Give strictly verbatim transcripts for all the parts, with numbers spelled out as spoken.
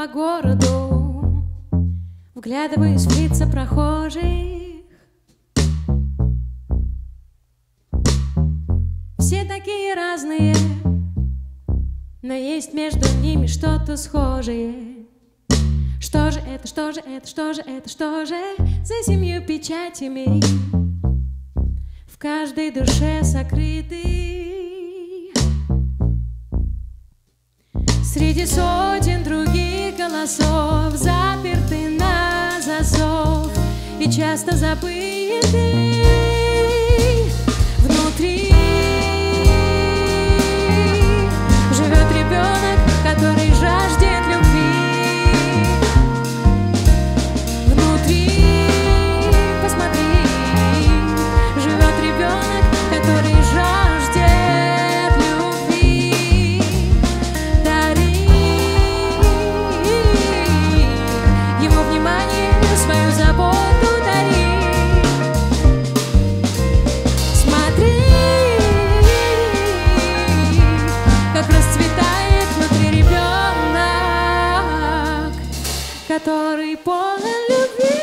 по городу, вглядываюсь в лица прохожих. Все такие разные, но есть между ними что-то схожее. Что же это, что же это, что же это, что же за семью печатями в каждой душе сокрыты? Среди сотен других голосов, заперты на засов и часто забыты. Внутри живет ребенок, который жаждет любви. Внутри, посмотри, живет ребенок, который жаждет любви. Дари ему внимание, свою заботу дари. Смотри, как расцветает внутри ребенок, который полон любви.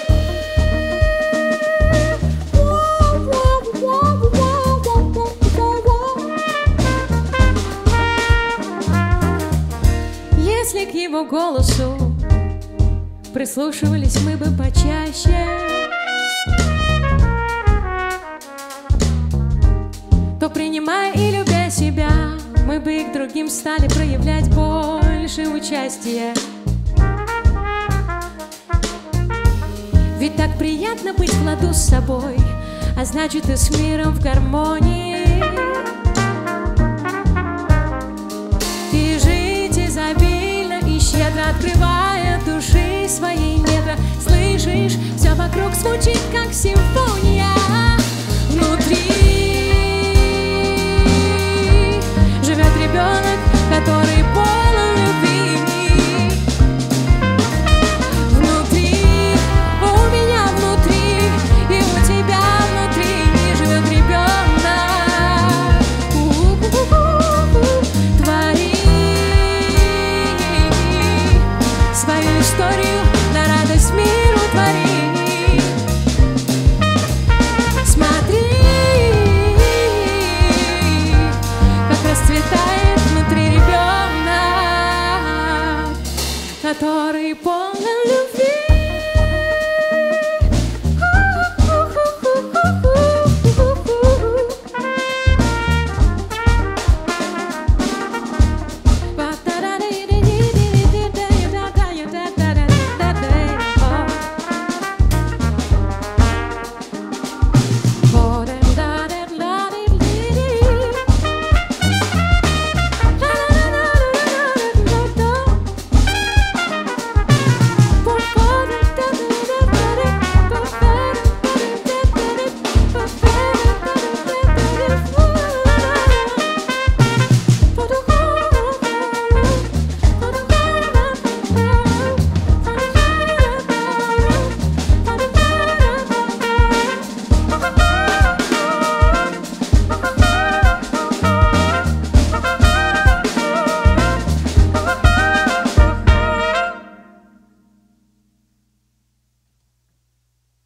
Если к его голосу прислушивались мы бы почаще, то, принимая и любя себя, мы бы и к другим стали проявлять больше участия. Ведь так приятно быть в ладу с собой, а значит и с миром в гармонии. И жить изобильно и щедро, открывая души свои недра. Слышишь, все вокруг звучит как симфония. Внутри живет ребенок, который полон любви. Внутри, у меня внутри, и у тебя внутри живет ребенок. У-у-у-у-у. Твори свою историю, на радость миру твори. Смотри, как расцветает внутри ребенок, который полон любви.